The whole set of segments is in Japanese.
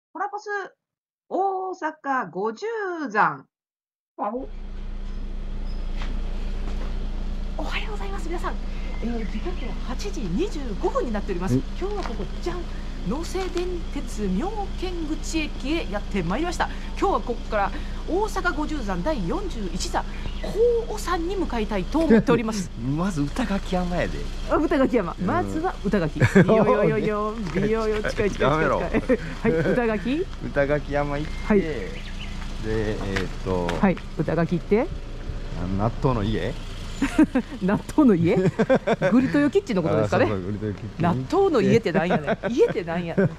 コラボス大阪五十山。 おはようございます皆さん、時刻は8時25分になっております。今日はここじゃん、能勢電鉄妙見口駅へやってまいりました。今日はここから大阪五十山第41座高尾山に向かいたいと思っております。 まず歌垣山やで。 歌垣山、まずは歌垣。いよよよよ、いよよ、近い近い近い。はい、歌垣。 歌垣山行って、 はい、 ではい、歌垣行って。 納豆の家。 納豆の家。グリトヨキッチンのことですかね。納豆の家ってなんやねん。家ってなんやねん。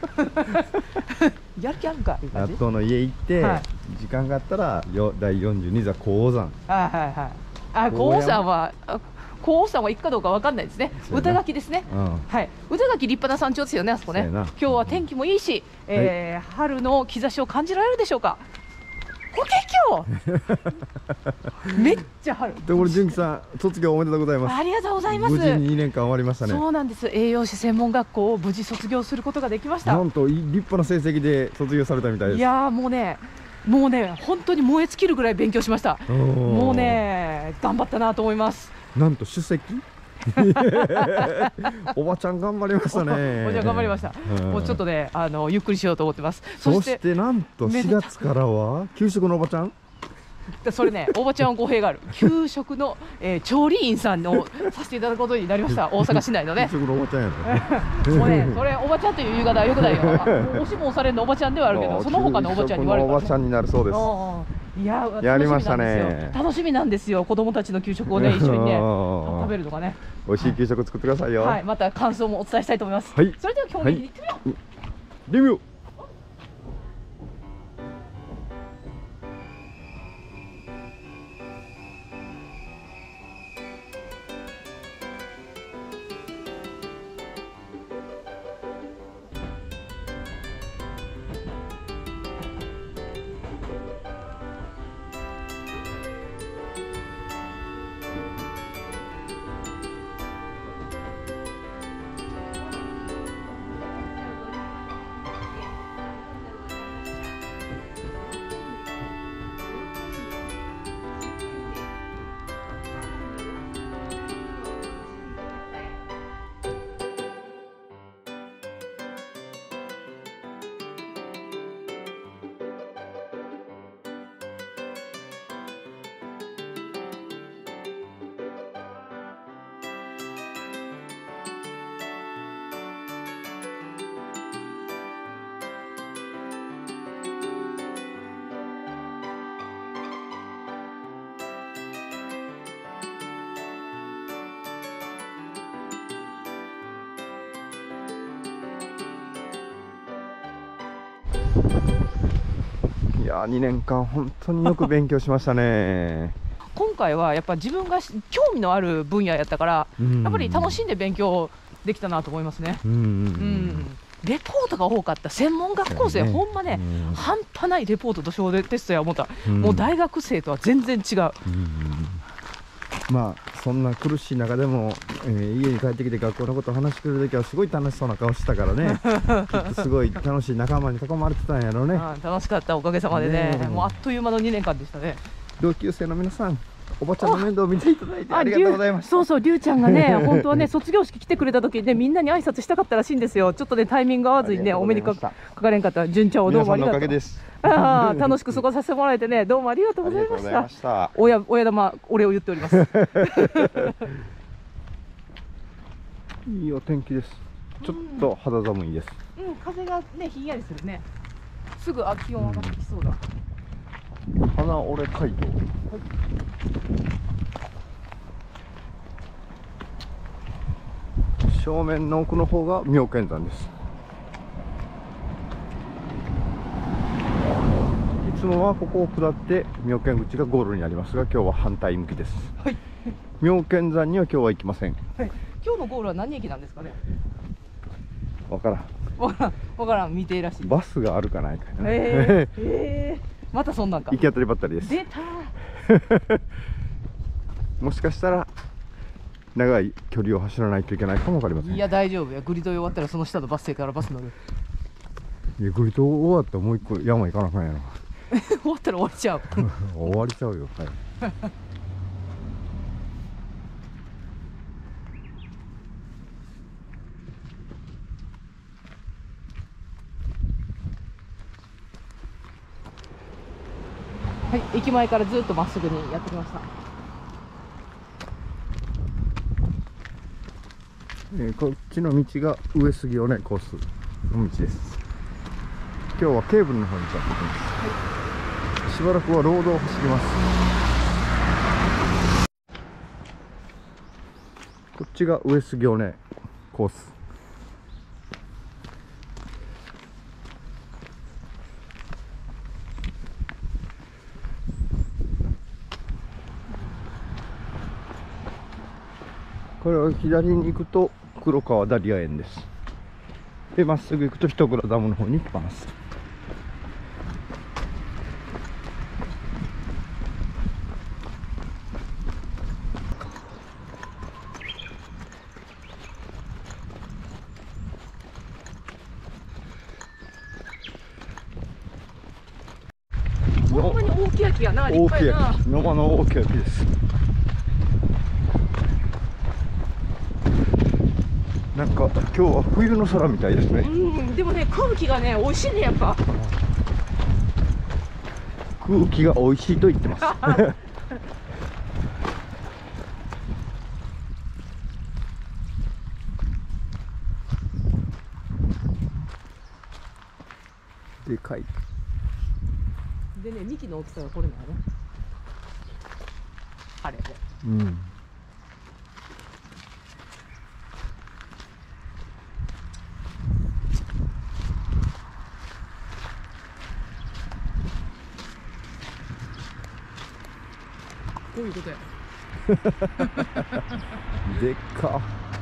やる気あるか。 納豆の家行って、時間があったら第42座高尾山。 はいはいはい。あ、高尾山は行くかどうかわかんないですね。歌垣ですね。はい。歌垣立派な山頂ですよね、あそこね。今日は天気もいいし、春の兆しを感じられるでしょうか。めっちゃ春。 で、これ純喜さん、卒業おめでとうございます。 ありがとうございます。 無事に2年間終わりましたね。 そうなんです。栄養士専門学校を無事卒業することができました。 なんと立派な成績で卒業されたみたいです。 いやー、もうね本当に燃え尽きるぐらい勉強しました。もうね頑張ったなと思います。 なんと首席。おばちゃん頑張りましたね。 おばちゃん頑張りました。もうちょっとねゆっくりしようと思ってます。 そしてなんと4月からは給食のおばちゃん。 それね、おばちゃん語弊がある。給食の、調理員さんをさせていただくことになりました。大阪市内のね。 給食のおばちゃんやね。もうね、それおばちゃんという言い方はよくないよ。押しも押されるのおばちゃんではあるけど、その他のおばちゃんに言われた。 おばちゃんになるそうです。 いや、 やりましたね。 楽しみなんですよ。子供たちの給食をね、一緒にね、食べるとかね。 美味しい給食作ってくださいよ。 はい、また感想もお伝えしたいと思います。 はい。 それでは今日行ってみよう。 レビュー。いやー、2年間本当によく勉強しましたね。 今回はやっぱ自分が興味のある分野やったから、やっぱり楽しんで勉強できたなと思いますね。レポートが多かった。専門学校生、ほんまね、半端ないレポートと小テストや思った。もう大学生とは全然違う。 まあそんな苦しい中でも、家に帰ってきて学校のことを話してくれる時はすごい楽しそうな顔してたからね。きっとすごい楽しい仲間に囲まれてたんやろうね。 楽しかった、おかげさまでね。もうあっという間の2年間でしたね。 同級生の皆さん、おばちゃんの面倒を見ていただいてありがとうございました。 そうそう、りゅうちゃんがね、本当はね、卒業式来てくれた時にね、みんなに挨拶したかったらしいんですよ。ちょっとね、タイミング合わずにね、お目にかかれんかった。純ちゃんをどうもありがとう。楽しく過ごさせてもらえてね、どうもありがとうございました。親玉、お礼を言っております。 いいお天気です。ちょっと肌寒いです。 風がね、ひんやりするね。すぐ気温上がってきそうだ。 花折れ街道。正面の奥の方が妙見山です。いつもはここを下って妙見口がゴールになりますが、今日は反対向きです。はい。妙見山には今日は行きません。 はい。今日のゴールは何駅なんですかね。 わからん。 わからん、未定らしい。 バスがあるかないかな。 またそんなんか。 行き当たりばったりです。 出たもしかしたら長い距離を走らないといけないかもわかりません。 いや大丈夫や、グリド終わったらその下のバス停からバス乗る。 ゆっくりと終わったらもう一個山行かなあかんやろ。 終わったら終わりちゃう。 終わりちゃうよ。はい。 はい、駅前からずっとまっすぐにやってきました。 こっちの道が上杉尾根コースの道です。今日はケーブルの方に向かっていきます。はい、しばらくはロードを走ります。こっちが上杉尾根コース。これを左に行くと黒川ダリア園です。で、まっすぐ行くと一倉ダムの方に行きます。 ほんまに大きい木やな、立大きい派やな。 木、野間の大きい木です。なんか今日は冬の空みたいですね。 うん、でもね、空気がね、美味しいね、やっぱ。 空気が美味しいと言ってます。でかい。 でね、幹の大きさがこれなのね。あれで。 うん。 こういうことや。 でっか。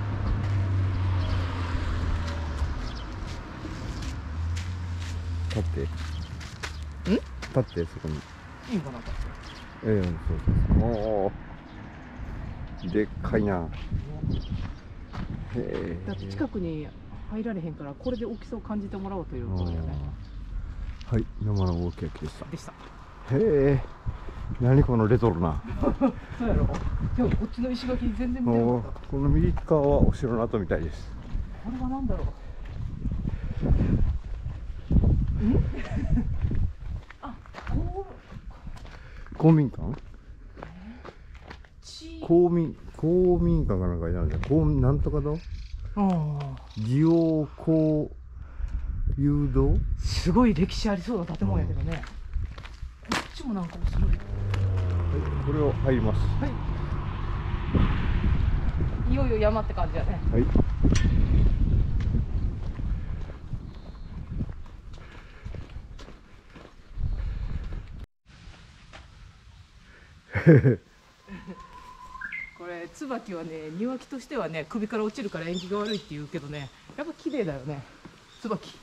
立って。立ってそこに。 いいのかなと。 そうそうそう。おお。でっかいな。へえ。 だって近くに入られへんから、これで大きさを感じてもらおうということだよね。 はい、生の大きい木でした。 でした。 へえ。何このレトロな。 そうやろ。でもこっちの石垣全然見てなかった。 この右側はお城の跡みたいです。 これは何だろう。あ、 公民館？公民館かなんかになるじゃん。なんとかだ。ジオ公誘導？ すごい歴史ありそうな建物やけどね。こっちもなんか面白い。 これを入ります。 はい。いよいよ山って感じやね。 はい。 これ椿はね、庭木としてはね、首から落ちるから縁起が悪いって言うけどね、やっぱ綺麗だよね、椿。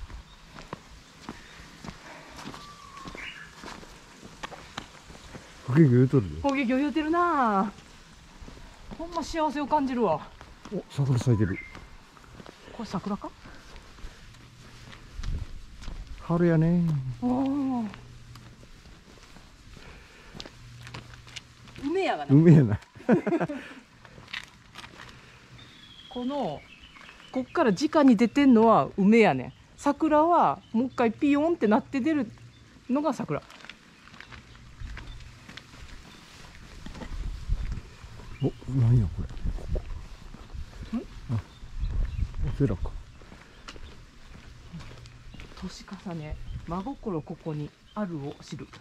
ホゲギ言うとるで。 攻撃を言うてるなぁ。ほんま幸せを感じるわ。 お、桜咲いてる。 これ桜か？ 春やね。 梅やがな。 梅やな。 こっから直に出てんのは梅やね。桜はもう一回ピヨンってなって出るのが桜。 お、なんやこれ。あ、お寺か。 年重ね、真心ここにあるを知る。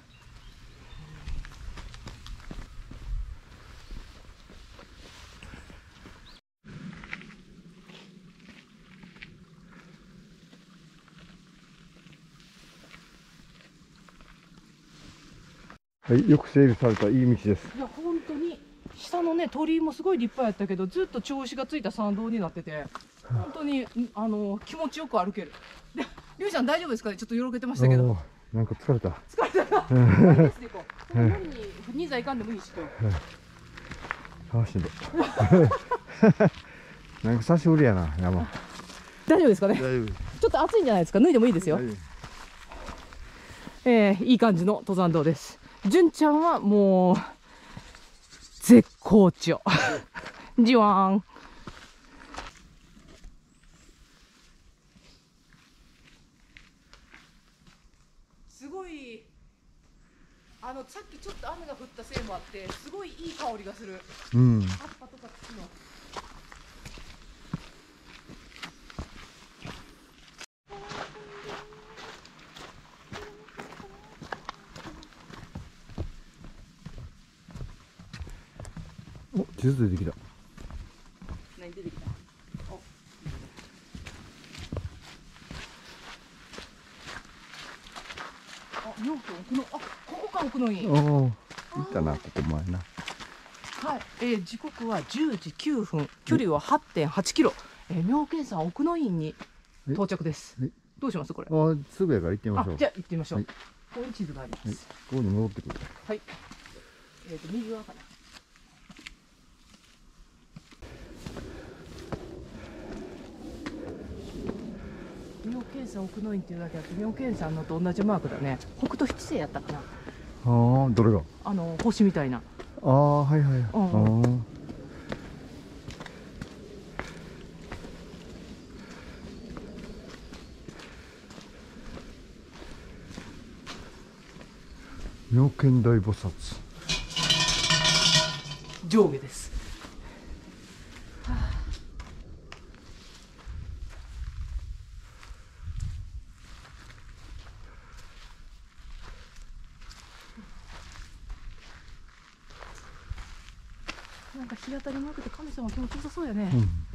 はい、よく整備されたいい道です。 いや本当に下のね鳥居もすごい立派やったけど、ずっと調子がついた参道になってて、本当に気持ちよく歩ける。で、りゅうちゃん大丈夫ですかね？ちょっとよろけてましたけど。 なんか疲れた。 疲れたな。レースで行こう。無理に2座いかんでもいいしと。 あ、しんどい。なんか久しぶりやな、山。 大丈夫ですかね？ 大丈夫。 ちょっと暑いんじゃないですか。脱いでもいいですよ。いい感じの登山道です。純ちゃんはもう絶好調。じわーん。すごいさっきちょっと雨が降ったせいもあってすごいいい香りがする。 うん。 葉っぱとか土の。 お、地図出てきた。 何出てきた？お。あ、妙見奥の、あ、ここか奥の院。 おお、行ったな、ここ前な。 はい、時刻は10時9分、距離は 8.8 キロ。妙見山奥の院に到着です。どうしますこれ？ あ、すぐやから行ってみましょう。 じゃあ行ってみましょう。 はい、 ここに地図があります。 はい、ここに戻ってくる。 はい。右側かな。妙見山奥の院っていうだけあって妙見山のと同じマークだね。北斗七星やったかな。 ああ、どれが？ 星みたいな。 ああ、はいはい。ああ。妙見大菩薩。 上下です。なんか日当たりも良くて神様気持ちよさそうやね。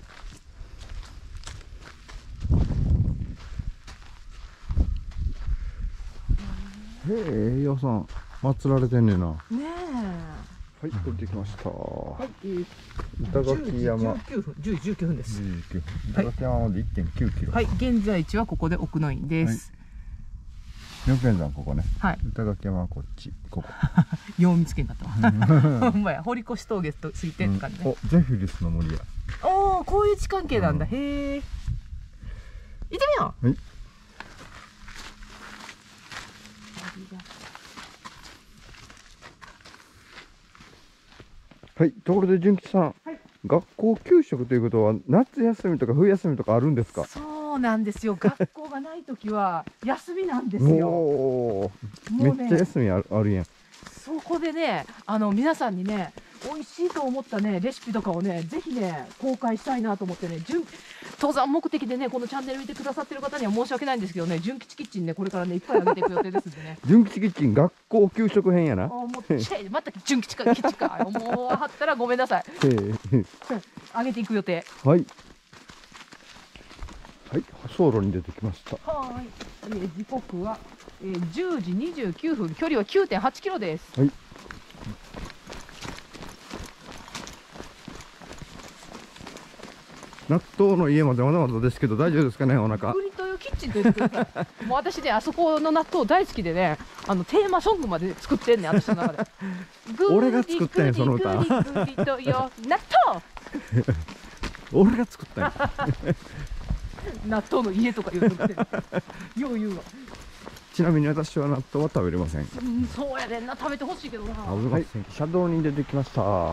へえ、栄養さん祀られてんねんな。 ねえ。 はい、降りてきました。 はい、 板垣山。 10時19分です。 板垣山まで 1.9 キロ。 はい、現在地はここで奥の院です。 妙見山ここね。 はい。 板垣山はこっち、ここ。 よう見つけんかったわ。ほんまや、堀越峠とついてって感じね。 お、ゼフィリスの森や。 おお、こういう位置関係なんだ。へえ。行ってみよう。 はい。はい、ところで純吉さん、はい、学校給食ということは夏休みとか冬休みとかあるんですか？ そうなんですよ。学校がない時は休みなんですよ。 おー、めっちゃ休みあるやん。 そこでね、皆さんにね、美味しいと思ったねレシピとかをね、ぜひね公開したいなと思ってね、登山目的でねこのチャンネル見てくださってる方には申し訳ないんですけどね、純吉キッチンねこれからねいっぱいあげていく予定ですんでね。 純吉キッチン学校給食編やな。 もうまた純吉キッチンか。もうはったらごめんなさい。あげていく予定。 はい。はい、走路に出てきました。 はい。時刻は10時29分、距離は 9.8 キロです。 はい。納豆の家までわざわざですけど大丈夫ですかね、お腹。 グリトヨキッチンと言ってください。もう私ね、あそこの納豆大好きでね、テーマソングまで作ってんねん、私の中で。 俺が作ったんや、その歌。 グリトヨ納豆。 俺が作ったんや。 納豆の家とか言うとって。よう言うわ。 ちなみに私は納豆は食べれません。 そうやでんな、食べてほしいけどな。 はい、車道に出てきました。 はい、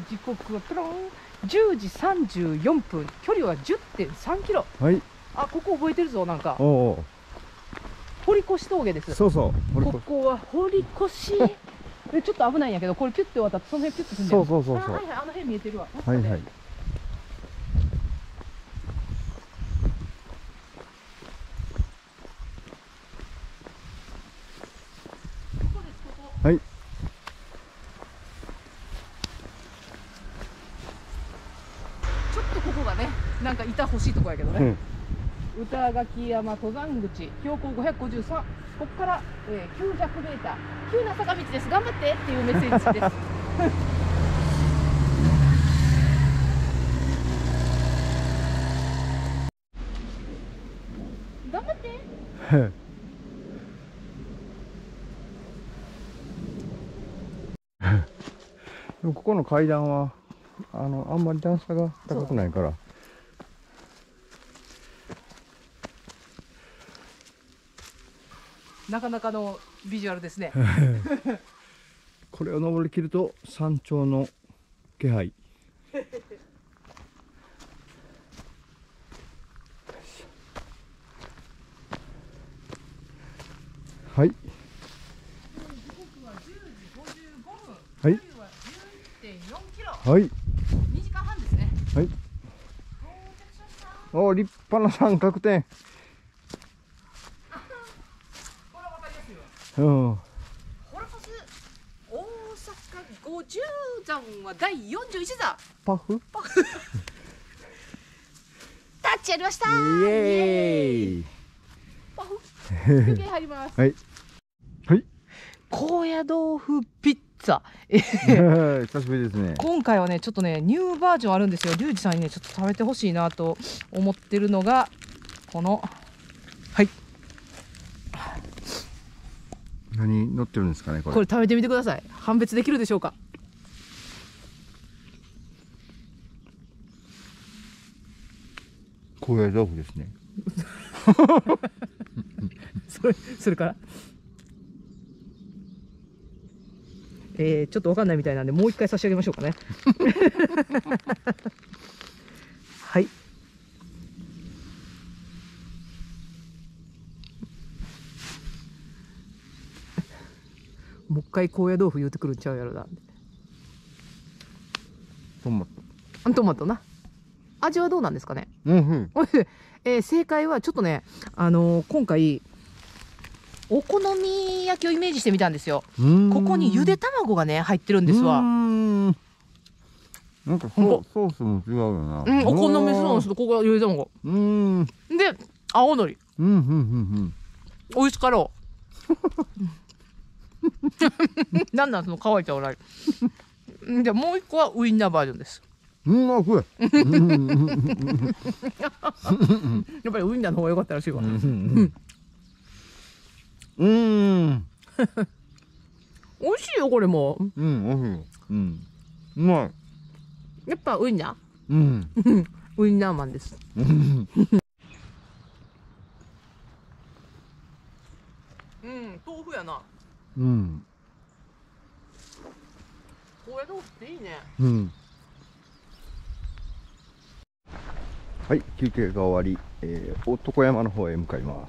時刻はプロン10時34分、距離は 10.3 キロ。 はい。 あ、ここ覚えてるぞ、なんか。 おお。 堀越峠です。 そうそう。 ここは堀越。ちょっと危ないんやけど、これピュッて渡って、その辺ピュッて踏んで。 そうそうそうそう。 はいはい、あの辺見えてるわ。 はいはい。はい。 ちょっとここがね、なんかいたほしいとこやけどね。歌垣山登山口、標高553。ここから、900メーター。急な坂道です。頑張ってっていうメッセージです。頑張って。 でもここの階段はあんまり段差が高くないからなかなかのビジュアルですね。 これを登りきると山頂の気配。はい。はい。 1.4キロ。 はい。 2時間半ですね。 はい。お、立派な三角点。 これはわかりやすいわ。 うん。 ホルポス大阪50山は第41座。 パフ。 タッチやりましたイー。 エーイ。 パフ。休憩入ります。 はい。はい。 高野豆腐ピッツァ。 久しぶりですね。 今回はねちょっとねニューバージョンあるんですよ。リュウジさんにねちょっと食べてほしいなと思ってるのがこのはい、 何乗ってるんですかね、これ。 これ食べてみてください。判別できるでしょうか。 高野豆腐ですね。 それからちょっとわかんないみたいなんでもう一回差し上げましょうかね。はい。もう一回高野豆腐言うてくるんちゃうやろな。 トマトマトな。味はどうなんですかね。 ト。うん正解はちょっとね、今回お好み焼きをイメージしてみたんですよ。 うん。 ここにゆで卵がね入ってるんですわ。 なんかソースも違うよな。 うん、お好みソースとここがゆで卵。で青のり。美味しかろう。なんなんその乾いたおらい。じゃあもう一個はウインナーバージョンです。 これ。 やっぱりウインナーの方が良かったらしいわ。美味しいよこれも。 美味しい。うまい。 やっぱウインナー。ウインナーマンです。豆腐やな。高野豆腐っていいね。 はい、休憩が終わり、男山の方へ向かいます。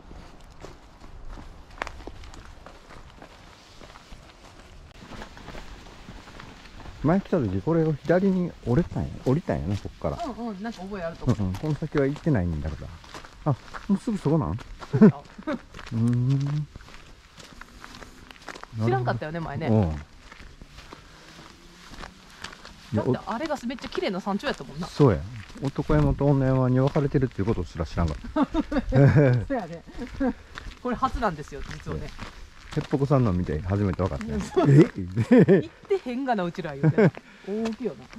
前来た時これを左に降りたんやな、こっから。 なんか覚えあると思う。 この先は行ってないんだから。あ、もうすぐそこなん。 知らんかったよね前ね。だってあれがめっちゃ綺麗な山頂やったもんな。 そうや。男山と女山に分かれてるっていうことすら知らんかった。 そうやね。これ初なんですよ実はね。 へっぽこさんの見て初めて分かった。 行ってへんがなうちら言うて。大きいよな。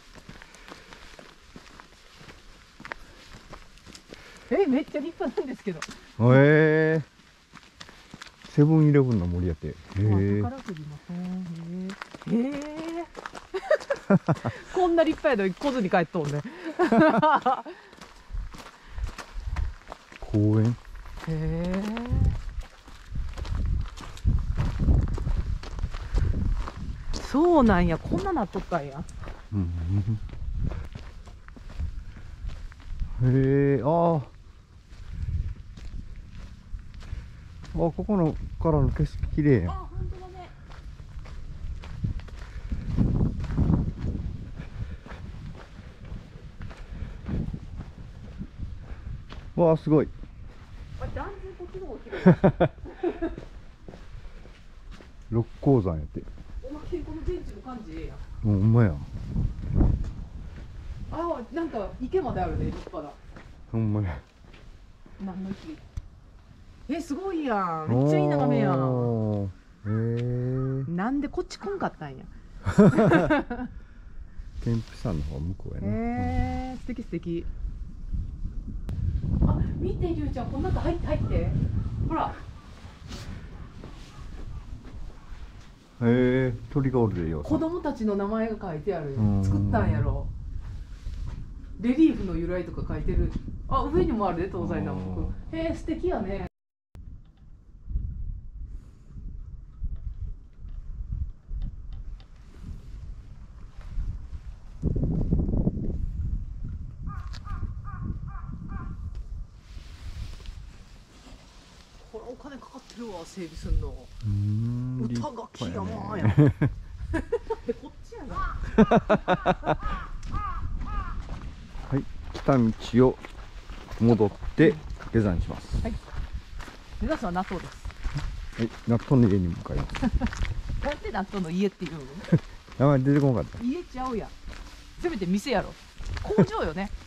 めっちゃ立派なんですけど。 セブンイレブンの森やって。 宝くじもこんな立派やのに来ずに帰っとんね。 公園。 そうなんや、こんななっとったんや。 ここのからの景色綺麗やん。 本当だね。 わあ、すごい。 断然こっちの方が綺麗。 六甲山やって。 おまけにこのベンチの感じええやん。 ほんまや。 なんか池まであるね、立派だ。 ほんまや。 何の池？すごいやん。めっちゃいい眺めやん。なんでこっち来んかったんや。 天日山の方向こうやな。 素敵素敵。見てりゅうちゃん、この中入って。ほら。 鳥がおるでよ。 子供たちの名前が書いてある。作ったんやろ。レリーフの由来とか書いてる。上にもあるで東西南北。素敵やね。 お金かかってるわ整備すんの。歌が木山や。でこっちやな。 はい、来た道を戻って下山します。 はい。目指すは納豆です。 はい、納豆の家に向かいます。 なんで納豆の家っていうの？ 名前出てこなかった。 家ちゃうやん。せめて店やろ。工場よね。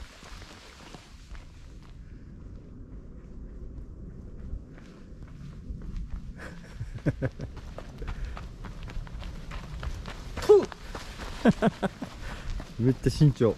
めっちゃ慎重。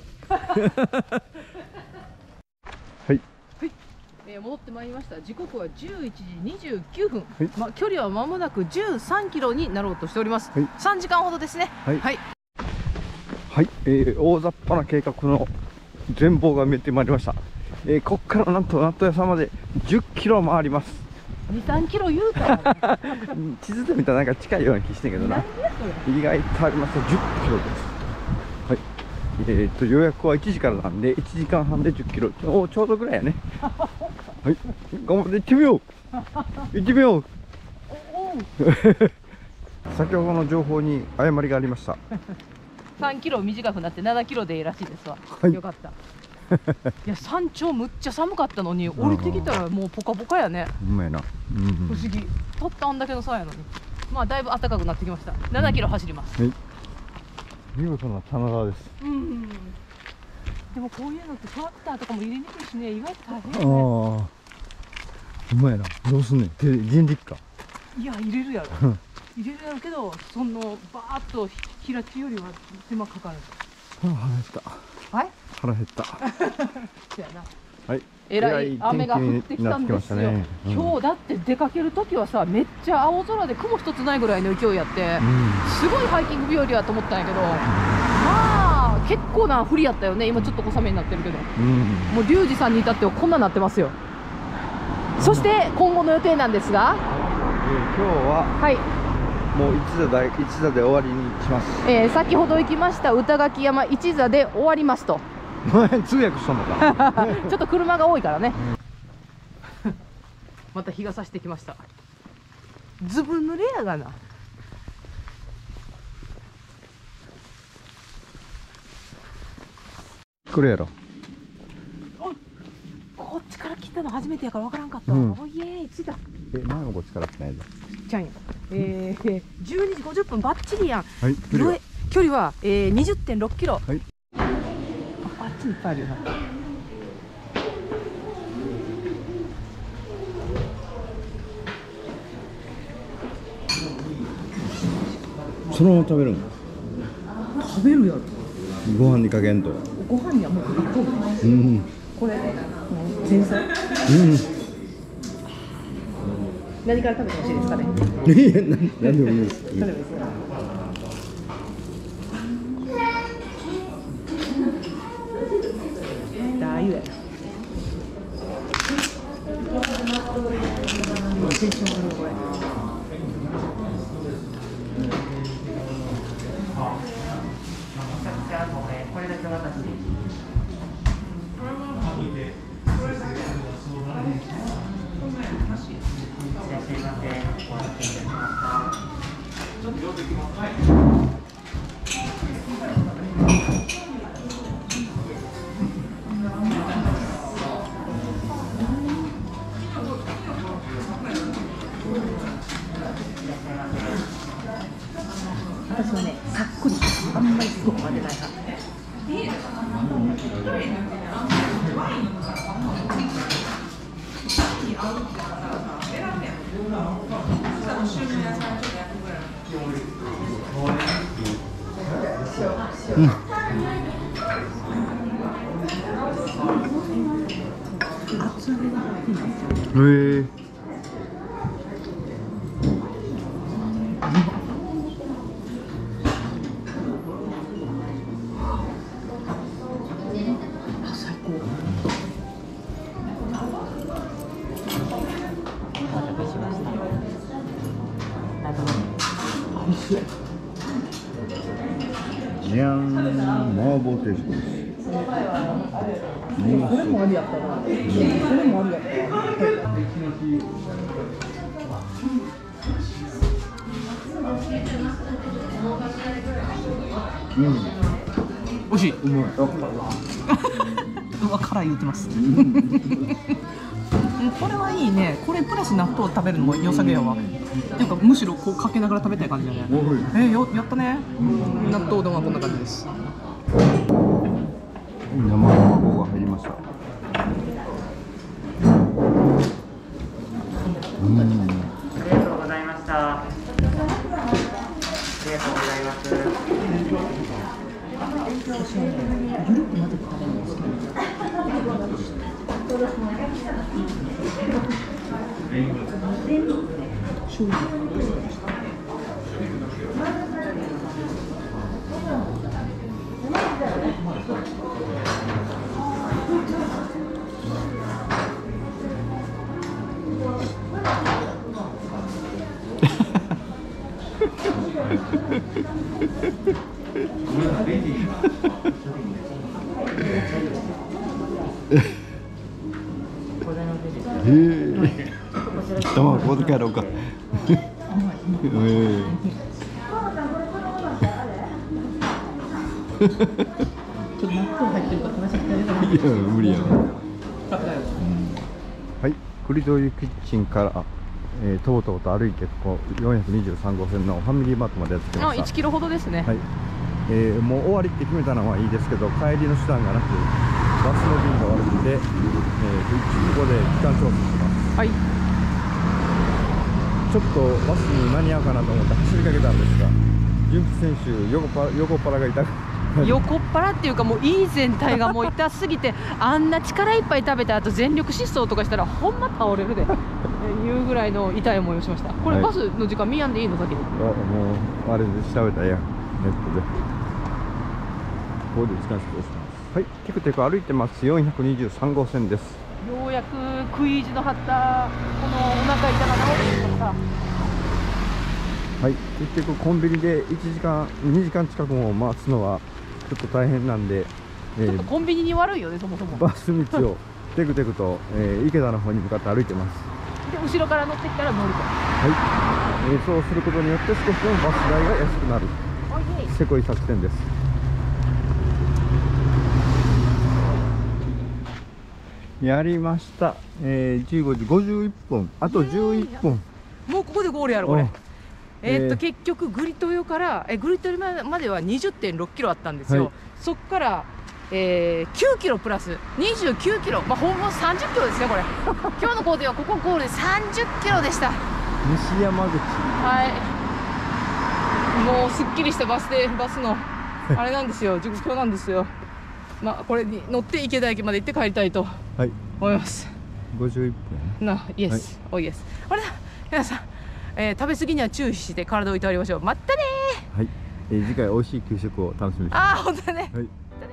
はい。 戻ってまいりました。時刻は11時29分。 はい、 距離は間もなく13キロになろうとしております。 はい、 3時間ほどですね。 はい。 はい。 はい、大雑把な計画の全貌が見えてまいりました。こっからなんと納豆屋さんまで10キロ回ります。 2、3キロ言うたら、ね、 地図で見たらなんか近いような気してんけどな。意外とありますと10キロです。はい。予約は1時からなんで1時間半で10キロ。ちょうどぐらいやね。はい。頑張って行ってみよう。行ってみよう。先ほどの情報に誤りがありました。 3キロ短くなって7キロでいいらしいですわ。 はい、 よかった。いや山頂むっちゃ寒かったのに降りてきたらもうポカポカやね。 うまいな。 不思議。たったあんだけの差やのに。まあだいぶ暖かくなってきました。7キロ走ります。 はい。見事な棚田です。 でもこういうのってトラクターとかも入れにくいしね、意外と大変ああ。 ね。 うまいな。どうすんねん。人力か。 いや入れるやろ。入れるやろけど、そのバーッと開きよりは手間かかる。 腹減った。 はい。 腹減った。 そうやな。 はい。 えらい雨が降ってきたんですよ。今日だって出かけるときはさ、めっちゃ青空で雲一つないぐらいの勢いやって、すごいハイキング日和やと思ったんやけど、まあ結構な降りやったよね。今ちょっと小雨になってるけど、もうリュウジさんに至ってはこんななってますよ。そして今後の予定なんですが、 今日ははいもう一座で終わりにします。 先ほど行きました歌垣山一座で終わりますと。 通訳したのか。 ちょっと車が多いからね。また日が差してきました。ずぶ濡れやがな。 これやろ。 こっちから来たの初めてやから分からんかった。おいえ、着いた。 前もこっちから来ないぞ。 ちゃんや。12時50分バッチリやん。 はい。 距離は20.6キロ。 はい。 あっちにいっぱいあるよな。 そのまま食べるの？ 食べるやろ。 ご飯にかけんと。 ご飯にはもうこれ前菜。何から食べてほしいですかね。 何でもいいです。 ラー油やな。テンション上がるこれ。これだけ私。私はね、さっくり、あんまりすごく混ぜない派。厚揚げが入っていいんですよ。最高。お待たせしました。美味しい。 じゃん、麻婆定食です。 これもありやったな。これもありやったな。 美味しい。 うまい。 うわ、辛い言ってます。これはいいね。これプラス納豆食べるのも良さげやわ。っていうかむしろこうかけながら食べたい感じだね。やったね。納豆うどんはこんな感じです。 生卵が入りました。 ありがとうございました。ありがとうございます。 卵ここで帰ろうか。いや無理や。はい、栗というキッチンから、とうとうと歩いてここ423号線のファミリーマートまでやってきました。 1キロほどですね。 はい、もう終わりって決めたのはいいですけど、帰りの手段がなくバスの便が悪くて、ここで期間調整します。 はい。 ちょっとバスに間に合うかなと思って走りかけたんですが、純喜選手横っ腹が痛く横っ腹っていうか、もういい全体がもう痛すぎて、あんな力いっぱい食べた後全力疾走とかしたらほんま倒れるでいうぐらいの痛い思いをしました。これ、 はい、 バスの時間見やんでいいの？先に。 もうあれで調べたらやネットで。ここで時間指定します。はい、テクテク歩いてます。423号線です。 ようやく食い意地の張ったこのお腹痛が治ってきました。 はい、結局コンビニで1時間2時間近くも待つのはちょっと大変なんで、 ちょっとコンビニに悪いよね、そもそも。 バス道をテクテクと、池田の方に向かって歩いてます。 で後ろから乗ってきたら乗ると。 はい、そうすることによって少しでもバス代が安くなるせこい作戦です。やりました。15時51分、あと11分。 もうここでゴールやろこれ。結局グリトヨからグリトヨまでは 20.6 キロあったんですよ。はい、そこから、9キロプラス29キロ、ほぼ30キロですねこれ。今日のコーデはここゴールで30キロでした。 西山口。 はい。もうすっきりしたバスのあれなんですよ、状況なんですよ。これに乗って池田駅まで行って帰りたいと思います。 51分イエス、おいエス。あれだ、皆さん、食べ過ぎには注意して体をいたわりましょう。まったねー。 はい、次回美味しい給食を楽しみにしてます。 本当だね。はい。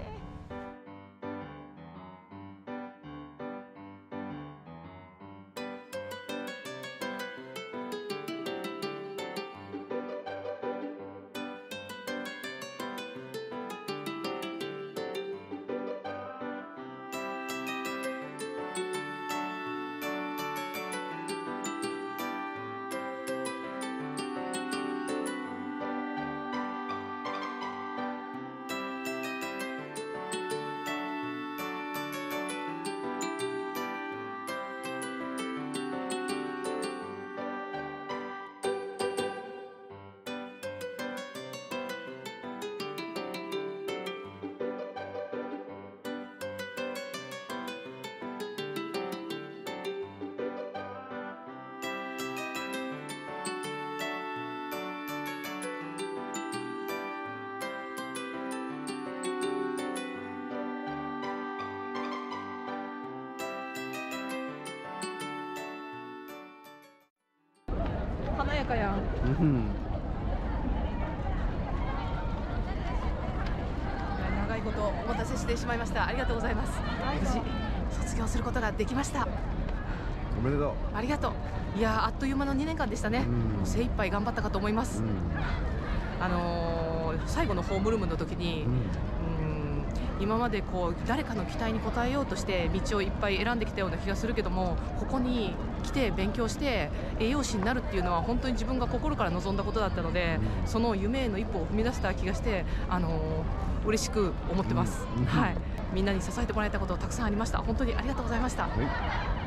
華やかやん。長いことお待たせしてしまいました。ありがとうございます。無事卒業することができました。 おめでとう。 ありがとう。いやあっという間の2年間でしたね。精一杯頑張ったかと思います。最後のホームルームの時に、 今までこう誰かの期待に応えようとして道をいっぱい選んできたような気がするけども、ここに来て勉強して栄養士になるっていうのは本当に自分が心から望んだことだったので、その夢への一歩を踏み出した気がして、嬉しく思ってます。はい、みんなに支えてもらえたことたくさんありました。本当にありがとうございました。 はい